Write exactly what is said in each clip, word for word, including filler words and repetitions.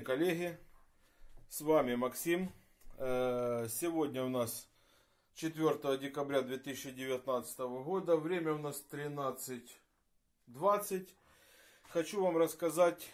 коллеги, с вами Максим. Сегодня у нас четвёртое декабря две тысячи девятнадцатого года, время у нас тринадцать двадцать. Хочу вам рассказать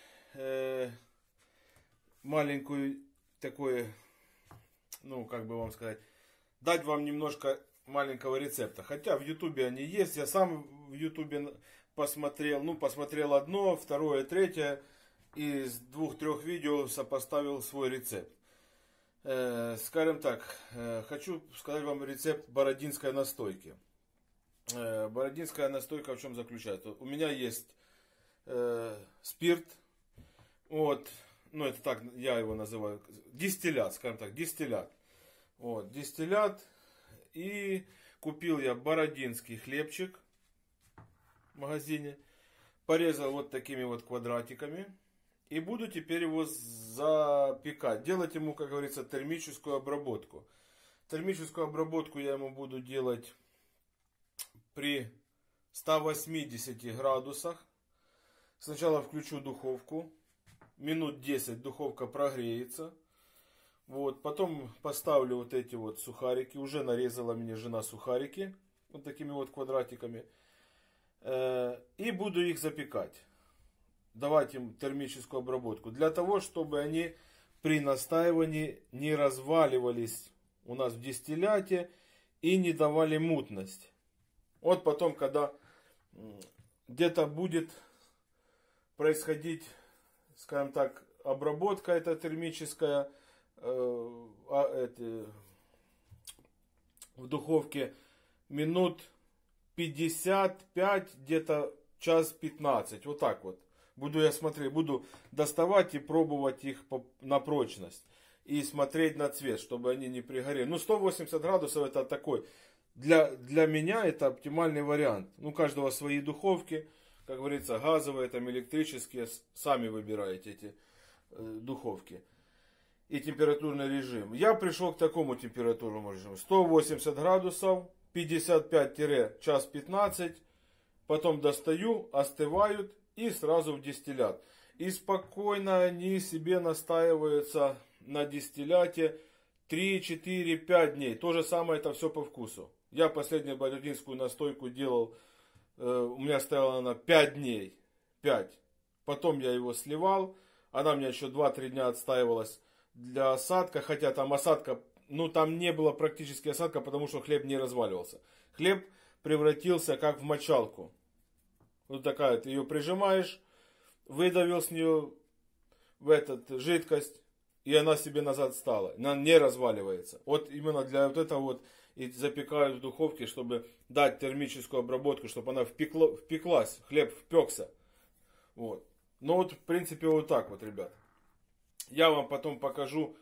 маленькую такое, ну как бы вам сказать, дать вам немножко маленького рецепта. Хотя в ютубе они есть, я сам в ютубе посмотрел, ну посмотрел одно, второе, третье. Из двух-трех видео сопоставил свой рецепт. Э, скажем так, э, хочу сказать вам рецепт бородинской настойки. Э, бородинская настойка в чем заключается? У меня есть э, спирт, вот, ну это так я его называю, дистиллят, скажем так, дистиллят. Вот, дистиллят. И купил я бородинский хлебчик в магазине, порезал вот такими вот квадратиками. И буду теперь его запекать. Делать ему, как говорится, термическую обработку. Термическую обработку я ему буду делать при ста восьмидесяти градусах. Сначала включу духовку. Минут десять духовка прогреется. Вот. Потом поставлю вот эти вот сухарики. Уже нарезала мне жена сухарики. Вот такими вот квадратиками. И буду их запекать. Давать им термическую обработку. Для того, чтобы они при настаивании не разваливались у нас в дистилляте и не давали мутность. Вот потом, когда где-то будет происходить, скажем так, обработка эта термическая э, э, в духовке минут пятьдесят пять, где-то час пятнадцать. Вот так вот. Буду я смотреть, буду доставать и пробовать их на прочность. И смотреть на цвет, чтобы они не пригорели. Ну, сто восемьдесят градусов это такой. Для, для меня это оптимальный вариант. Ну, у каждого свои духовки. Как говорится, газовые, там электрические. Сами выбираете эти э, духовки. И температурный режим. Я пришел к такому температурному режиму. сто восемьдесят градусов, пятьдесят пять - час пятнадцать. Потом достаю, остывают. И сразу в дистиллят. И спокойно они себе настаиваются на дистилляте три, четыре, пять дней. То же самое, это все по вкусу. Я последнюю бородинскую настойку делал. Э, у меня стояла она пять дней. пять. Потом я его сливал. Она у меня еще два-три дня отстаивалась для осадка. Хотя там осадка, ну там не было практически осадка, потому что хлеб не разваливался. Хлеб превратился как в мочалку. Вот такая, ты ее прижимаешь, выдавил с нее в этот жидкость, и она себе назад стала. Она не разваливается. Вот именно для вот этого вот и запекают в духовке, чтобы дать термическую обработку, чтобы она впекло, впеклась, хлеб впекся. Вот. Ну вот, в принципе, вот так вот, ребят. Я вам потом покажу,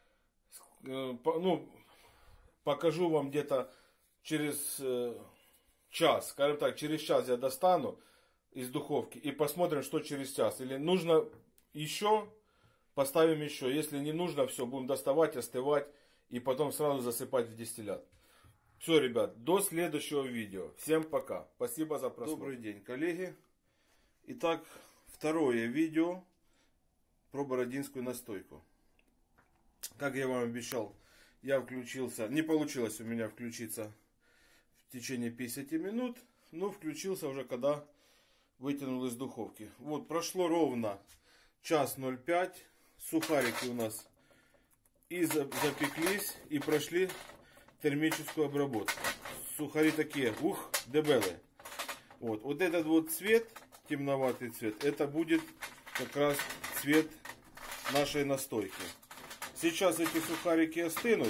ну, покажу вам где-то через час, скажем так, через час я достану из духовки и посмотрим, что через час. Или нужно еще, поставим еще. Если не нужно, все, будем доставать, остывать и потом сразу засыпать в дистиллят. Все, ребят, до следующего видео. Всем пока. Спасибо за просмотр. Добрый день, коллеги. Итак, второе видео про бородинскую настойку. Как я вам обещал, я включился. Не получилось у меня включиться в течение пятидесяти минут. Но включился уже, когда вытянул из духовки. Вот, прошло ровно час ноль пять. Сухарики у нас и запеклись, и прошли термическую обработку. Сухари такие, ух, дебелые. Вот, вот этот вот цвет, темноватый цвет, это будет как раз цвет нашей настойки. Сейчас эти сухарики остынут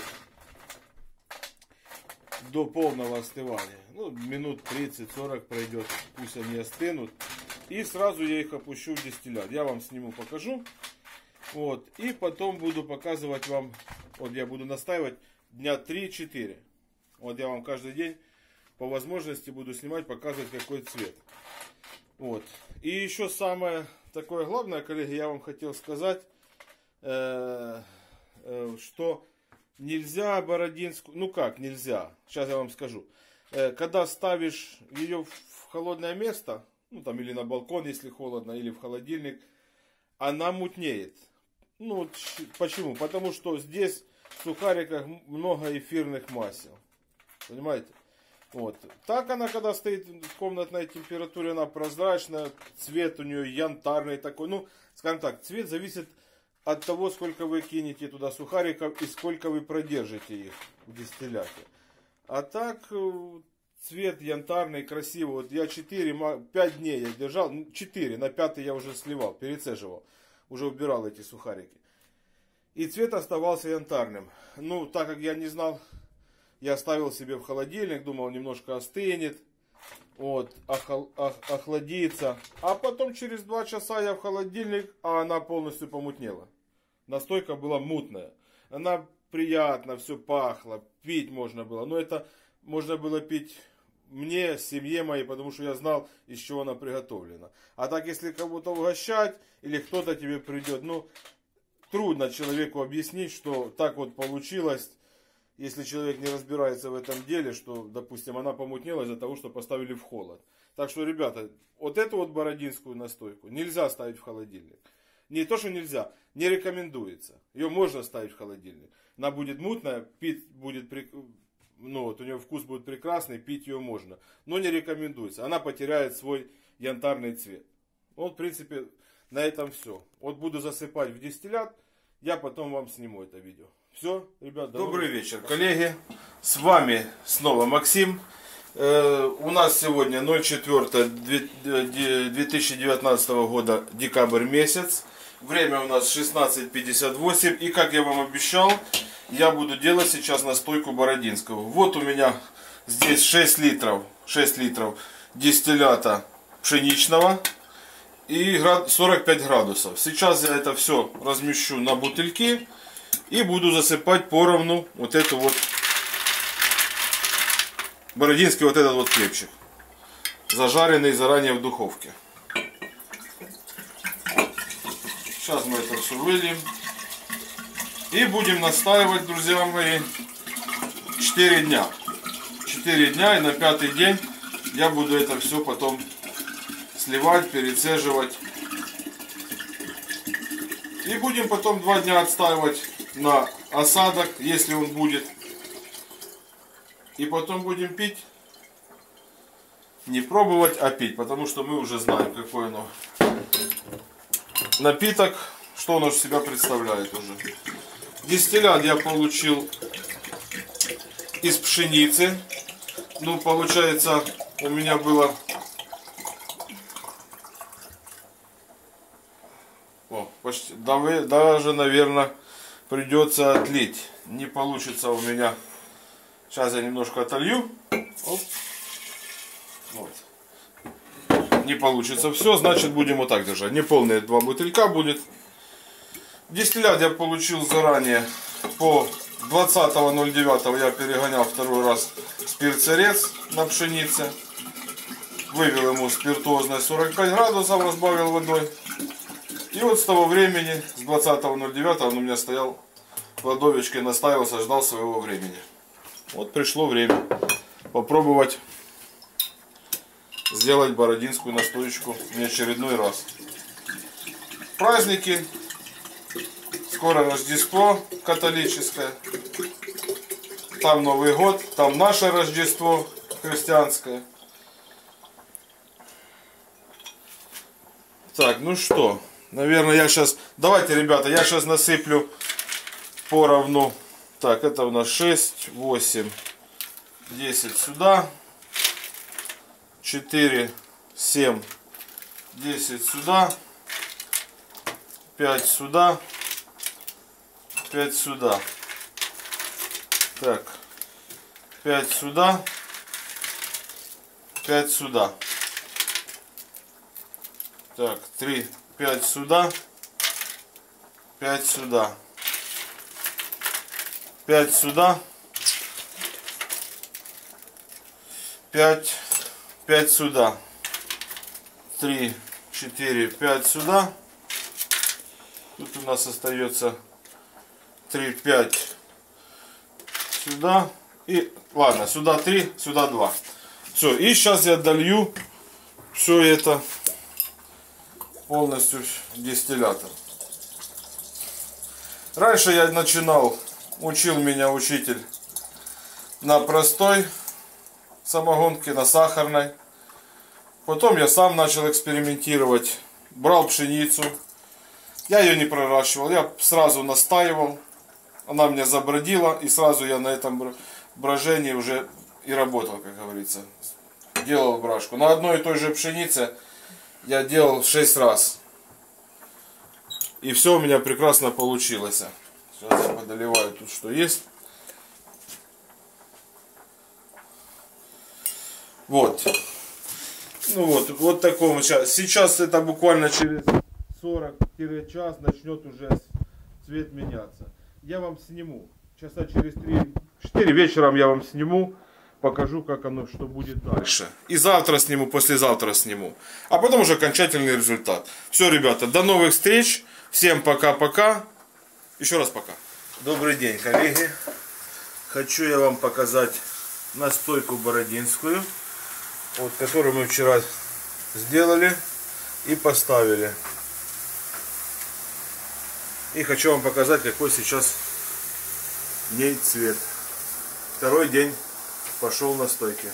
до полного остывания. Ну, минут тридцать-сорок пройдет, пусть они остынут. И сразу я их опущу в дистиллят. Я вам сниму, покажу. Вот. И потом буду показывать вам, вот я буду настаивать дня три-четыре. Вот я вам каждый день по возможности буду снимать, показывать, какой цвет. Вот. И еще самое такое главное, коллеги, я вам хотел сказать, э, э, что нельзя бородинскую, ну как нельзя, сейчас я вам скажу. Э, когда ставишь ее в холодное место, ну там или на балкон, если холодно, или в холодильник, она мутнеет. Ну, почему? Потому что здесь в сухариках много эфирных масел. Понимаете? Вот. Так она, когда стоит в комнатной температуре, она прозрачная, цвет у нее янтарный такой. Ну, скажем так, цвет зависит от того, сколько вы кинете туда сухариков и сколько вы продержите их в дистилляте. А так, цвет янтарный, красивый. Вот я четыре-пять дней я держал, четыре, на пятый я уже сливал, перецеживал. Уже убирал эти сухарики. И цвет оставался янтарным. Ну, так как я не знал, я оставил себе в холодильник, думал, немножко остынет, вот, охол, ох, охладится. А потом через два часа я в холодильник, а она полностью помутнела. Настойка была мутная. Она приятно, все пахло, пить можно было. Но это можно было пить мне, семье моей, потому что я знал, из чего она приготовлена. А так, если кого-то угощать, или кто-то тебе придет, ну, трудно человеку объяснить, что так вот получилось, если человек не разбирается в этом деле, что, допустим, она помутнела из-за того, что поставили в холод. Так что, ребята, вот эту вот бородинскую настойку нельзя ставить в холодильник. Не то, что нельзя, не рекомендуется. Ее можно ставить в холодильник. Она будет мутная, пить будет, ну вот у нее вкус будет прекрасный, пить ее можно. Но не рекомендуется. Она потеряет свой янтарный цвет. Вот, в принципе, на этом все. Вот буду засыпать в дистиллят, я потом вам сниму это видео. Все, ребят, добрый вечер, коллеги. С вами снова Максим. Э, у нас сегодня ноль четыре две тысячи девятнадцатого года, декабрь месяц. Время у нас шестнадцать пятьдесят восемь. И как я вам обещал, я буду делать сейчас настойку бородинского. Вот у меня здесь шесть литров, шесть литров дистиллята пшеничного и сорок пять градусов. Сейчас я это все размещу на бутыльки и буду засыпать поровну вот эту вот бородинский вот этот вот хлебчик, зажаренный заранее в духовке. Сейчас мы это все выльем и будем настаивать, друзья мои, четыре дня. четыре дня, и на пятый день я буду это все потом сливать, перецеживать. И будем потом два дня отстаивать на осадок, если он будет. И потом будем пить. Не пробовать, а пить, потому что мы уже знаем, какой оно напиток, что он из себя представляет уже. Дистиллят я получил из пшеницы. Ну, получается, у меня было... О, почти, даже, наверное, придется отлить. Не получится у меня. Сейчас я немножко отолью. Оп. Вот. Не получится все, значит будем вот так держать. Неполные два бутылька будет. Дистиллят я получил заранее. По двадцатого ноль девятого я перегонял второй раз спирт-сырец на пшенице. Вывел ему спиртуозность сорок пять градусов, разбавил водой. И вот с того времени, с двадцатого ноль девятого он у меня стоял в кладовочке, настаивался, ждал своего времени. Вот пришло время попробовать сделать бородинскую настоечку не очередной раз. Праздники, скоро Рождество католическое, там Новый год, там наше Рождество христианское. Так, ну что, наверное, я сейчас, давайте, ребята, я сейчас насыплю поровну. Так, это у нас шесть, восемь, десять сюда. четыре, семь, десять сюда, пять сюда, пять сюда. Так, пять сюда, пять сюда. Так, три, пять сюда, пять сюда, пять сюда, пять. пять сюда, три, четыре, пять сюда. Тут у нас остается три, пять сюда. И ладно, сюда три, сюда два. Все, и сейчас я долью все это полностью дистиллятор. Раньше я начинал, учил меня учитель на простой самогонке, на сахарной. Потом я сам начал экспериментировать. Брал пшеницу. Я ее не проращивал, я сразу настаивал. Она меня забродила, и сразу я на этом брожении уже и работал, как говорится. Делал брашку. На одной и той же пшенице я делал шесть раз. И все у меня прекрасно получилось. Сейчас я подоливаю тут, что есть. Вот. Ну вот, вот такому сейчас. Сейчас это буквально через сорок час начнет уже цвет меняться. Я вам сниму. Часа через три-четыре вечером я вам сниму. Покажу, как оно, что будет дальше. И завтра сниму, послезавтра сниму. А потом уже окончательный результат. Все, ребята, до новых встреч. Всем пока-пока. Еще раз пока. Добрый день, коллеги. Хочу я вам показать настойку бородинскую, вот, которую мы вчера сделали и поставили. И хочу вам показать, какой сейчас в ней цвет. Второй день пошел на стойке.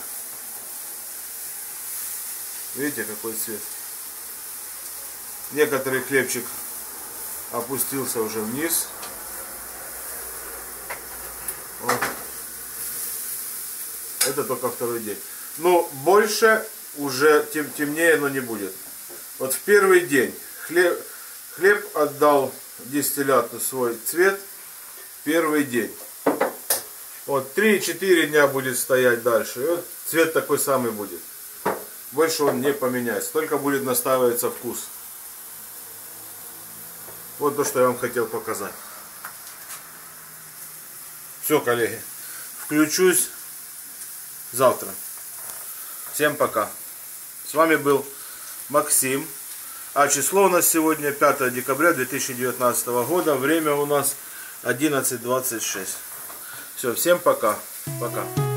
Видите, какой цвет? Некоторый хлебчик опустился уже вниз. Вот. Это только второй день. Но больше уже тем темнее оно не будет. Вот в первый день хлеб, хлеб отдал дистилляту свой цвет. Первый день. Вот три-четыре дня будет стоять дальше. И вот цвет такой самый будет. Больше он не поменяется. Только будет настаиваться вкус. Вот то, что я вам хотел показать. Все, коллеги. Включусь завтра. Всем пока. С вами был Максим. А число у нас сегодня пятое декабря две тысячи девятнадцатого года. Время у нас одиннадцать двадцать шесть. Все, всем пока. Пока.